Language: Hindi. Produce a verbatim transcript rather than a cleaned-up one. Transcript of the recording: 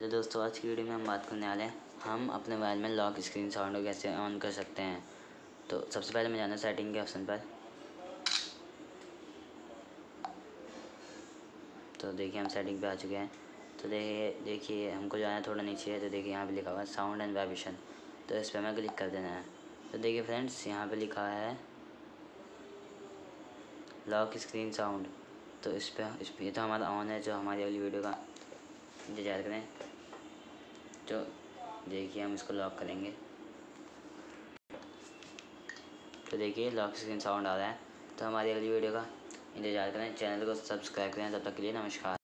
तो दोस्तों आज की वीडियो में हम बात करने वाले हैं हम अपने मोबाइल में लॉक स्क्रीन साउंड को कैसे ऑन कर सकते हैं। तो सबसे पहले मैं जाना सेटिंग के ऑप्शन पर। तो देखिए हम सेटिंग पे आ चुके हैं। तो देखिए देखिए हमको जाना है थोड़ा नीचे है। तो देखिए यहाँ पे लिखा हुआ है साउंड एंड वाइब्रेशन। तो इस पर हमें क्लिक कर देना है। तो देखिए फ्रेंड्स यहाँ पे लिखा है लॉक स्क्रीन साउंड। तो इस पर इस पर तो हमारा ऑन है। जो हमारी अगली वीडियो का इंतजार करें। तो देखिए हम इसको लॉक करेंगे। तो देखिए लॉक स्क्रीन साउंड आ रहा है। तो हमारी अगली वीडियो का इंतजार करें, चैनल को सब्सक्राइब करें। तब तक के लिए नमस्कार।